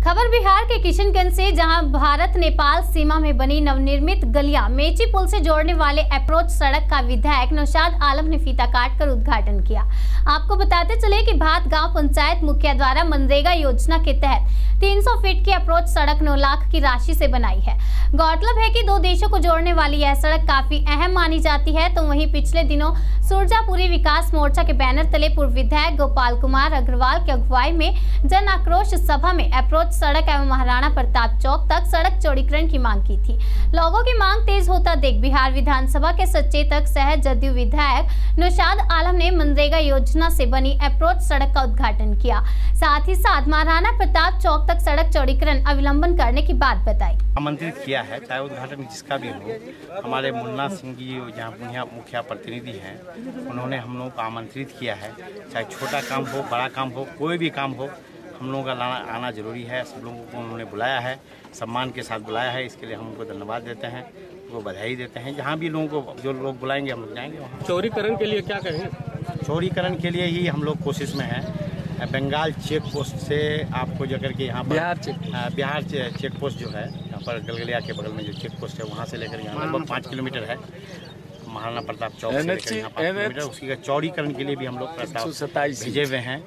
खबर बिहार के किशनगंज से, जहां भारत नेपाल सीमा में बनी नवनिर्मित गलियां मेची पुल से जोड़ने वाले अप्रोच सड़क का विधायक नौशाद आलम ने फीता काटकर उद्घाटन किया। आपको बताते चले कि भात गांव पंचायत मुखिया द्वारा मनरेगा योजना के तहत 300 फीट की अप्रोच सड़क 9 लाख की राशि से बनाई है। गौरतलब है कि दो देशों को जोड़ने वाली यह सड़क काफी अहम मानी जाती है। तो वहीं पिछले दिनों सुरजापुरी विकास मोर्चा के बैनर तले पूर्व विधायक गोपाल कुमार अग्रवाल की अगुवाई में जन आक्रोश सभा में अप्रोच सड़क एवं महाराणा प्रताप चौक तक सड़क चौड़ीकरण की मांग की थी। लोगों की मांग तेज होता देख बिहार विधानसभा के सचेतक सह जदयू विधायक नौशाद आलम ने मनरेगा योजना से बनी अप्रोच सड़क का उद्घाटन किया। साथ ही साथ महाराणा प्रताप चौक तक सड़क चौड़ीकरण अविलंबन करने की बात बताई। आमंत्रित किया है, चाहे उद्घाटन जिसका भी हो। हमारे मुन्ना सिंह जी यहाँ मुखिया प्रतिनिधि हैं, उन्होंने हम लोगों को आमंत्रित किया है। चाहे छोटा काम हो, बड़ा काम हो, कोई भी काम हो, हम लोगों का आना जरूरी है। सब लोगों को उन्होंने बुलाया है, सम्मान के साथ बुलाया है। इसके लिए हम उनको धन्यवाद देते हैं, उनको बधाई देते हैं। जहाँ भी लोगों को जो लोग बुलाएंगे हम लोग जाएंगे वहाँ। चौड़ीकरण के लिए क्या कहें? चौड़ीकरण के लिए ही हम लोग कोशिश में हैं। बंगाल चेक पोस्ट से आपको जो करके यहाँ पर बिहार चेक पोस्ट जो है यहाँ पर गलगलिया के बगल में जो चेक पोस्ट है वहाँ से लेकर यहाँ लगभग 5 किलोमीटर है। महाराणा प्रताप चौक से लेकर यहाँ 5 किलोमीटर, उसकी चौड़ीकरण के लिए भी हम लोग प्रस्ताव भेजे हुए हैं।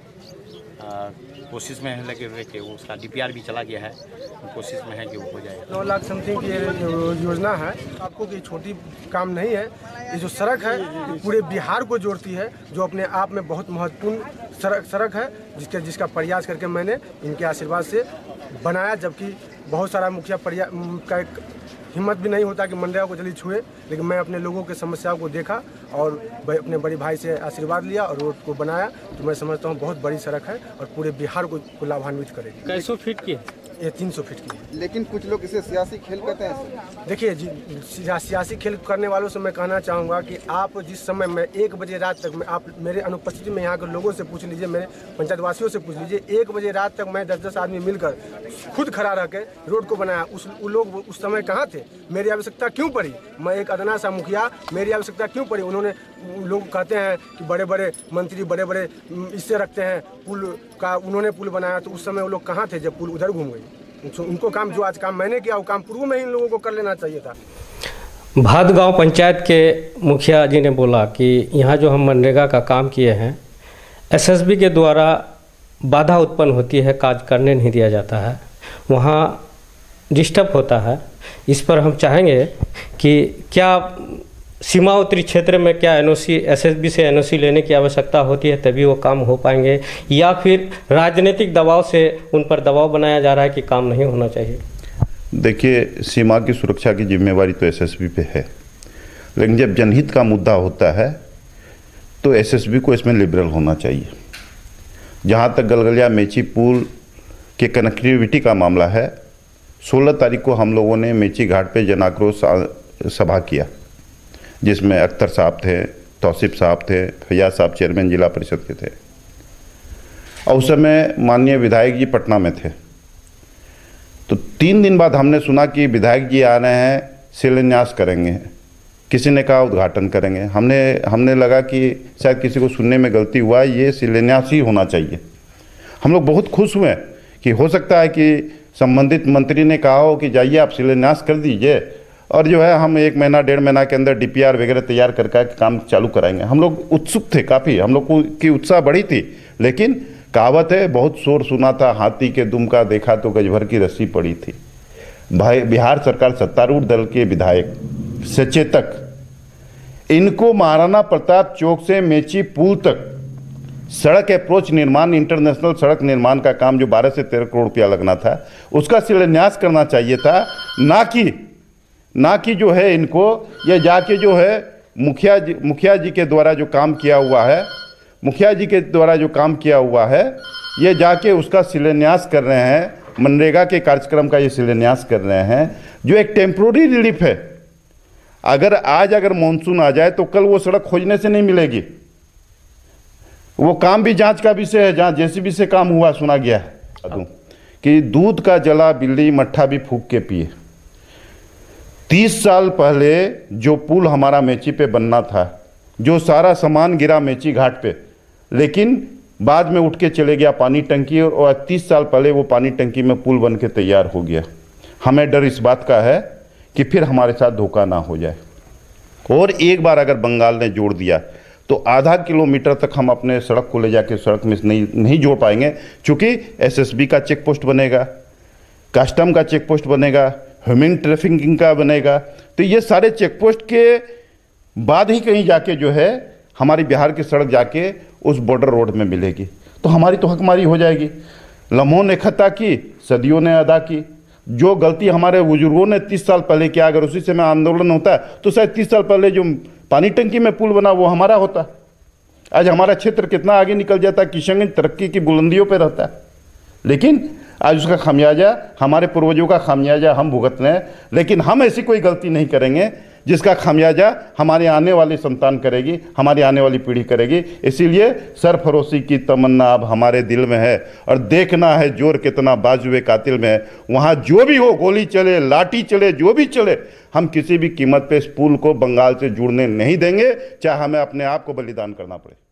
कोशिश में लगे हुए कि वो उसका DPR भी चला गया है, कोशिश में है कि वो हो जाए। 9 लाख समथिंग की योजना है। आपको कोई छोटी काम नहीं है। ये जो सड़क है पूरे बिहार को जोड़ती है, जो अपने आप में बहुत महत्वपूर्ण सड़क है, जिसका प्रयास करके मैंने इनके आशीर्वाद से बनाया। जबकि बहुत सारा मुखिया का हिम्मत भी नहीं होता कि मनरेगा को जल्दी छुए, लेकिन मैं अपने लोगों के समस्याओं को देखा और अपने बड़े भाई से आशीर्वाद लिया और रोड को बनाया। तो मैं समझता हूँ बहुत बड़ी सड़क है और पूरे बिहार को लाभान्वित करेगी। 150 फीट की? ये 300 फीट की है। लेकिन कुछ लोग इसे सियासी खेल कहते हैं। देखिए सियासी खेल करने वालों से मैं कहना चाहूँगा कि आप जिस समय में 1 बजे रात तक आप मेरे अनुपस्थिति में यहाँ के लोगों से पूछ लीजिए, मेरे पंचायत वासियों से पूछ लीजिए, 1 बजे रात तक मैं 10-10 आदमी मिलकर खुद खड़ा रह के रोड को बनाया। वो लोग उस समय कहाँ थे? मेरी आवश्यकता क्यों पड़ी? मैं एक अदना सा मुखिया, मेरी आवश्यकता क्यों पड़ी? उन्होंने लोग कहते हैं कि बड़े बड़े मंत्री बड़े इससे रखते हैं पुल का, उन्होंने पुल बनाया। तो उस समय वो लोग कहाँ थे जब पुल उधर घूम गई? उनको काम जो आज काम मैंने किया वो काम पूर्व में ही इन लोगों को कर लेना चाहिए था। भात गांव पंचायत के मुखिया जी ने बोला कि यहाँ जो हम मनरेगा का काम किए हैं, SSB के द्वारा बाधा उत्पन्न होती है, कार्य करने नहीं दिया जाता है, वहाँ डिस्टर्ब होता है। इस पर हम चाहेंगे कि क्या सीमावर्ती क्षेत्र में क्या NOC SSB से NOC लेने की आवश्यकता होती है तभी वो काम हो पाएंगे, या फिर राजनीतिक दबाव से उन पर दबाव बनाया जा रहा है कि काम नहीं होना चाहिए? देखिए, सीमा की सुरक्षा की जिम्मेवारी तो SSB पे है, लेकिन जब जनहित का मुद्दा होता है तो SSB को इसमें लिबरल होना चाहिए। जहाँ तक गलगलिया मेची पुल के कनेक्टिविटी का मामला है, 16 तारीख को हम लोगों ने मेची घाट पे जन आक्रोश सभा किया, जिसमें अख्तर साहब थे, तौसीफ साहब थे, फैयाज साहब चेयरमैन जिला परिषद के थे, और उस समय माननीय विधायक जी पटना में थे। तो 3 दिन बाद हमने सुना कि विधायक जी आ रहे हैं, शिलान्यास करेंगे, किसी ने कहा उद्घाटन करेंगे। हमने लगा कि शायद किसी को सुनने में गलती हुआ, ये शिलान्यास ही होना चाहिए। हम लोग बहुत खुश हुए कि हो सकता है कि संबंधित मंत्री ने कहा हो कि जाइए आप शिलान्यास कर दीजिए, और जो है हम 1 महीना 1.5 महीना के अंदर DPR वगैरह तैयार करके काम चालू कराएंगे। हम लोग उत्सुक थे काफ़ी, हम लोग की उत्साह बढ़ी थी। लेकिन कहावत है, बहुत शोर सुना था हाथी के दुम का, देखा तो गजभर की रस्सी पड़ी थी। भाई बिहार सरकार सत्तारूढ़ दल के विधायक सचेतक, इनको महाराणा प्रताप चौक से मेची पुल तक सड़क अप्रोच निर्माण, इंटरनेशनल सड़क निर्माण का काम जो 12 से 13 करोड़ रुपया लगना था, उसका शिलान्यास करना चाहिए था। ना कि जो है इनको ये जाके जो है मुखिया जी के द्वारा जो काम किया हुआ है, ये जाके उसका शिलान्यास कर रहे हैं। मनरेगा के कार्यक्रम का ये शिलान्यास कर रहे हैं, जो एक टेम्प्रोरी रिलीफ है। अगर मानसून आ जाए तो कल वो सड़क खोजने से नहीं मिलेगी। वो काम भी जांच का विषय है। जहाँ JCB से काम हुआ, सुना गया है कि दूध का जला बिल्ली मट्ठा भी फूंक के पिए। 30 साल पहले जो पुल हमारा मेची पे बनना था, जो सारा सामान गिरा मेची घाट पे, लेकिन बाद में उठ के चले गया पानी टंकी, और 30 साल पहले वो पानी टंकी में पुल बन के तैयार हो गया। हमें डर इस बात का है कि फिर हमारे साथ धोखा ना हो जाए। और एक बार अगर बंगाल ने जोड़ दिया तो आधा किलोमीटर तक हम अपने सड़क को ले जाके सड़क में नहीं जोड़ पाएंगे, क्योंकि एसएसबी का चेक पोस्ट बनेगा, कस्टम का चेक पोस्ट बनेगा, ह्यूमन ट्रैफिकिंग का बनेगा। तो ये सारे चेक पोस्ट के बाद ही कहीं जाके जो है हमारी बिहार की सड़क जाके उस बॉर्डर रोड में मिलेगी, तो हमारी तो हकमारी हो जाएगी। लम्हों ने खता की, सदियों ने अदा की। जो गलती हमारे बुजुर्गों ने 30 साल पहले किया, अगर उसी समय आंदोलन होता है तो शायद 30 साल पहले जो पानी टंकी में पुल बना वो हमारा होता। आज हमारा क्षेत्र कितना आगे निकल जाता, किशनगंज तरक्की की बुलंदियों पर रहता है, लेकिन आज उसका खामियाजा, हमारे पूर्वजों का खामियाजा हम भुगत रहे हैं। लेकिन हम ऐसी कोई गलती नहीं करेंगे जिसका खामियाजा हमारे आने वाली संतान करेगी, हमारी आने वाली पीढ़ी करेगी। इसीलिए सरफरोशी की तमन्ना अब हमारे दिल में है, और देखना है जोर कितना बाजुए कातिल में है। वहाँ जो भी हो, गोली चले, लाठी चले, जो भी चले, हम किसी भी कीमत पे इस पुल को बंगाल से जुड़ने नहीं देंगे, चाहे हमें अपने आप को बलिदान करना पड़े।